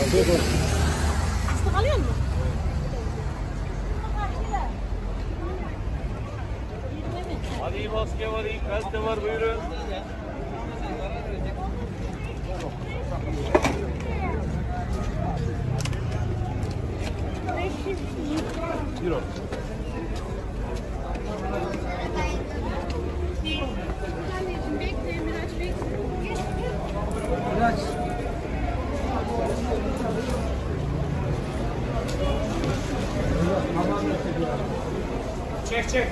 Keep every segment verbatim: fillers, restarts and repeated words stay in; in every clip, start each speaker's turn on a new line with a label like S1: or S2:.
S1: Afiyet olsun.
S2: Fıstık alıyor musun?
S3: Hadi iyi maske var, iyi kalite var, buyurun. Euro.
S4: Çek çek.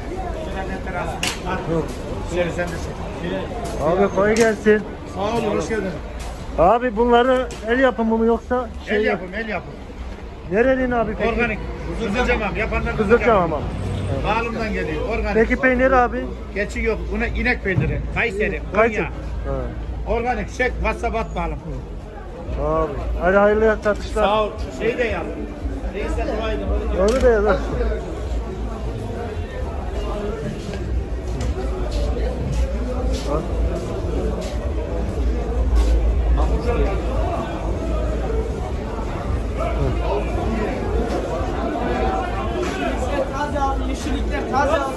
S4: Şöyle sen de çek.
S1: Abi kolay gelsin.
S4: Sağ olun, hoş geldin.
S1: Abi bunları el yapımı mı yoksa şey
S4: El yapım, el yapım.
S1: Nerelin abi peki?
S4: Organik. Kızılcamam, yapanlar
S1: Kızılcamam ama.
S4: Bağlımdan geliyor, organik.
S1: Peki peynir abi?
S4: Geçi yok, buna inek peyniri, Kayseri,
S1: Kaç?
S4: Konya. Organik, çek, WhatsApp bağlım.
S1: Abi. Hadi hayırlı satışlar.
S4: Sağ ol. Şey de yap. Reis'e duaydım.
S1: Onu da yazar.
S4: Taze abi, yeşillikler taze abi.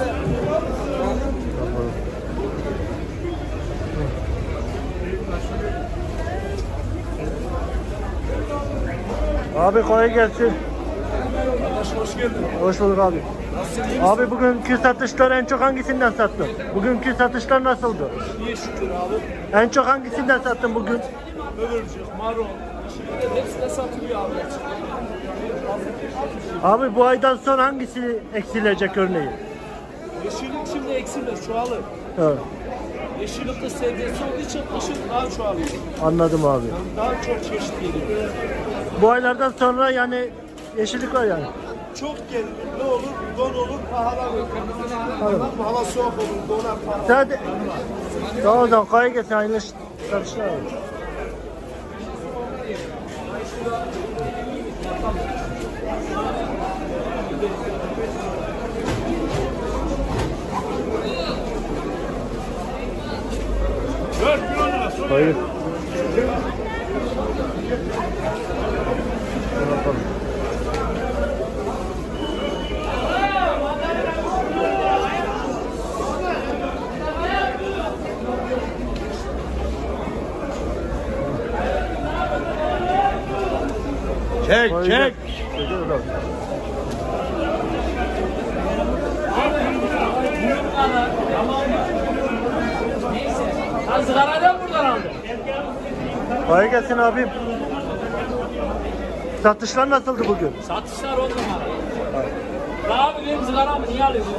S1: Abi kolay gelsin.
S4: Arkadaş hoş geldin.
S1: Hoş bulduk abi.
S4: Nasılsın, iyi
S1: Abi bugünkü satışlar en çok hangisinden sattın? Bugünkü satışlar nasıldı?
S4: İyi şükür abi.
S1: En çok hangisinden sattın bugün?
S4: Böbürcük, marul, yeşillikler hepsi de satılıyor abi.
S1: Abi bu aydan sonra hangisi eksilecek örneğin?
S4: Yeşillik şimdi eksilir, çoğalır.
S1: Evet,
S4: Yeşillikte seviyesi olduğu için kışın daha çoğalıyor.
S1: anladım abi.
S4: Daha çok çeşit geliyor.
S1: Bu aylardan sonra yani yeşillik var yani.
S4: Çok gelir, ne olur? Don olur, pahalanır. Tamam. Hava soğuk olur, donar pahalanır.
S1: Hadi. Tamam o zaman kolay gelsin. Hayırlı satışlar abi.
S4: dört bin on lira.
S1: Hayır. Ne yapalım?
S4: Çek,
S1: Kolay
S4: çek.
S1: gelsin. Çekiyoruz abi.
S3: Sen sigarayı mı buradan aldın?
S1: Kolay gelsin abim. Satışlar nasıldı bugün?
S3: Satışlar on numara. Ya abi benim sigaramı niye alıyorsun?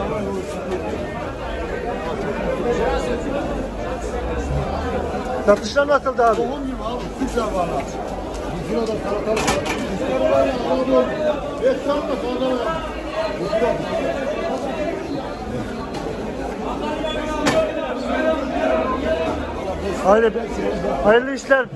S1: Satışlar nasıldı abi? Hayırlı, hayırlı işler.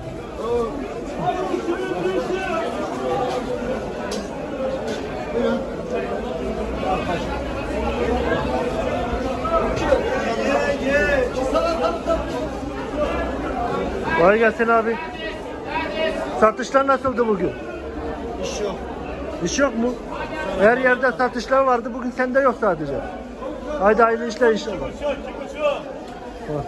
S1: Kolay gelsin abi. Satışlar nasıldı bugün?
S4: İş yok.
S1: İş yok mu? Her yerde satışlar vardı. Bugün sende yok sadece. Haydi hayırlı işler inşallah. Ha.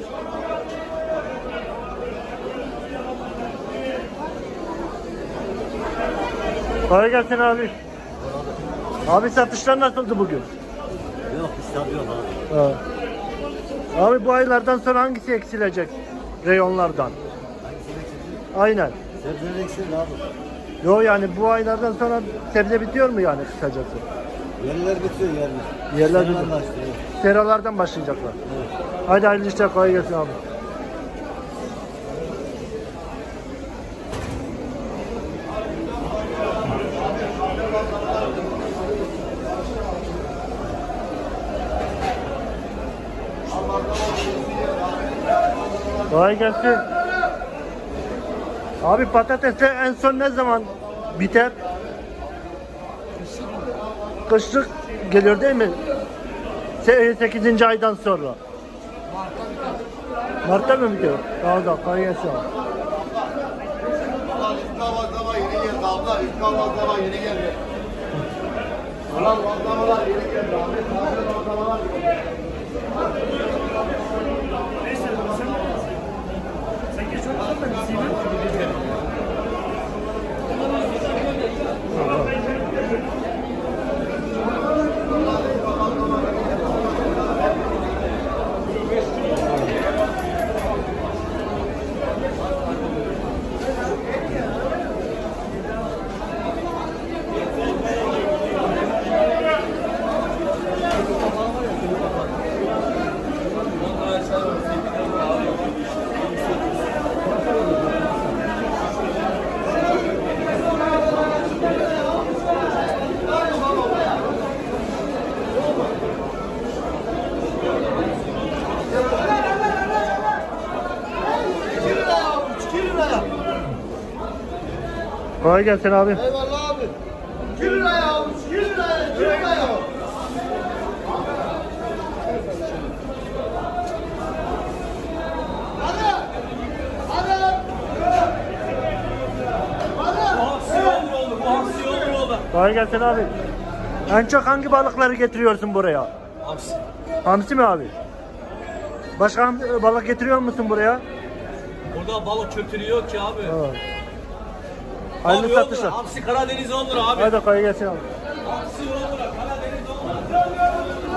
S1: Kolay gelsin abi. Abi satışlar nasıldı bugün?
S5: Yok, işler yok abi.
S1: Ha. Abi bu aylardan sonra hangisi eksilecek reyonlardan? Aynen.
S5: Sebzeler eksildi abi.
S1: Yo yani bu aylardan sonra sebze bitiyor mu yani kısacası?
S5: Yerler bitiyor yerler.
S1: Yerler
S5: Seralar
S1: bitiyor.
S5: başlıyor.
S1: Seralardan başlayacaklar.
S5: Evet.
S1: Haydi hayırlı işler, kolay gelsin abi. Kolay gelsin. Abi patatesler en son ne zaman biter? Kışlık geliyor değil mi? sekizinci aydan sonra. Mart'ta mı bitiyor? Tamam da kolay gelsin.
S4: İlk avazlama yeni geldi abla. İlk avazlama yeni geldi. Ulan avazlamalar yeni geldi. Ahmet taze avazlamalar geldi.
S1: Kolay gelsin abi.
S4: Eyvallah abi. iki lira ya. iki lira ya. iki lira ya. Hadi. Hadi. Hadi.
S1: Kolay gelsin abi. En çok hangi balıkları getiriyorsun buraya?
S3: Hamsi.
S1: Hamsi mi abi? Başka ham- balık getiriyor musun buraya?
S3: Burada balık kültürü yok ki abi.
S1: Evet. Hayırlı
S3: Abi on lira,
S1: satışlar.
S3: Hamsi Karadeniz on lira abi.
S1: Hadi kolay gelsin abi.
S3: Hamsi on lira, Karadeniz on lira.